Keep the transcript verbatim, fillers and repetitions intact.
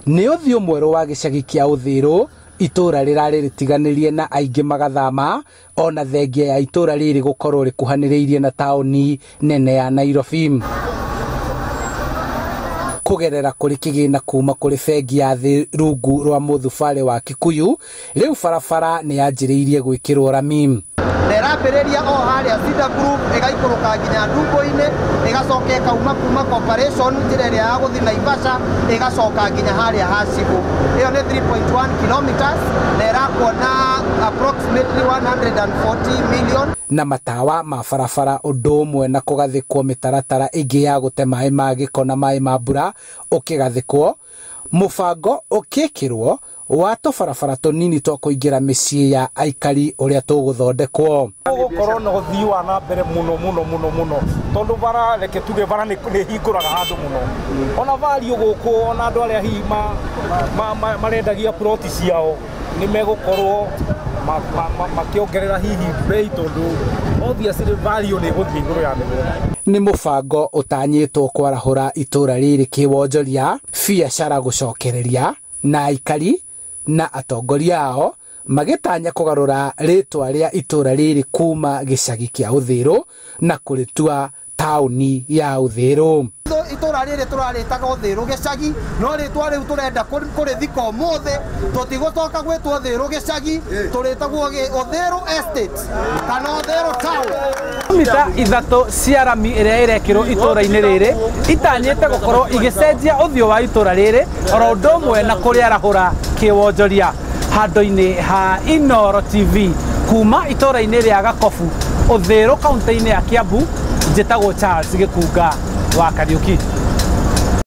nĩ ũthiũ mwerũ wa gĩcagi kĩa Uthiru, itũra rĩrarĩ rĩtiganĩrie na aingĩ magathama, ona thengia ya itũra rĩrĩ gũkorwo rĩkuhanĩrĩirie na taũni nene ya Nairobi. Kũgerera kũrĩ kĩgĩna kuma kũrĩ bengi ya thĩ rungu rwa mũthubarĩ wa Kikuyu, rĩu barabara nĩ yanjĩrĩirie gwĩkĩrwo rami. Nerambĩrĩria o harĩa Cida Group ĩgaikũrũka nginya Ndungu-inĩ, ĩgacoka ĩkauma kuma corporation njĩra ĩrĩa ya gũthiĩ Naivasha, ĩgacoka nginya harĩa Hasibu. Ĩyo nĩ three point one kilometers na ĩrakuona approximately one hundred forty million. Na matawa ma barabara ũndũ ũmwe na kũgathĩkwo mĩtaratara ĩngĩ ya gũte maĩ ma gĩko na maĩ ma mbura ũkĩgathĩkwo, mũbango ũkĩkĩrwo wa tũbarabara tũnini twa kũingĩra mĩciĩ ya aikari ũrĩa tũgũthondekwo. Gũkorwo na ũthii wa na mbere mũno mũno mũno mũno, tondũ bara reke tuge bara nĩ hingũraga handũ mũno. Ona value gũkũ, ona andũ arĩa hihi marendagia ploti ciao nĩ megũkorwo makĩongerera hihi bei, tondũ obviously value nĩ gũthiĩ igũrũ ya mĩgũnda. Nĩ mũbango ũtanyĩtwo kwarahũra itũra rĩrĩ kĩwonjoria, biacara gũcokereria, na aikari na atongoria ao magĩtanya kũgarũra rĩtwa rĩa itũra rĩrĩ kuma gĩcagi kĩa Uthiru na kũrĩtua taũni ya Uthiru. Itũra rĩrĩ tũrarĩtaga Uthiru gĩcagi, no rĩtwa rĩu tũrenda kũrĩthika ũmũthĩ, tũtigũcoka gwĩtwo Uthiru gĩcagi, tũrĩtagwo Uthiru Estate kana Uthiru Town. Mita ithatũ cia rami ĩrĩa ĩrekĩrwo itũra-inĩ rĩrĩ itanyĩte gũkorwo igĩcenjia ũthiũ wa itũra rĩrĩ, oro ũndũ ũmwe na kũrĩarahũra kĩwonjoria. Handũ-inĩ ha Inooro T V kuma itũra-inĩ rĩa Gakobu, Uthiru kaunti-inĩ ya Kiambu, njĩtagwo Charles Gĩkunga wa Kariuki.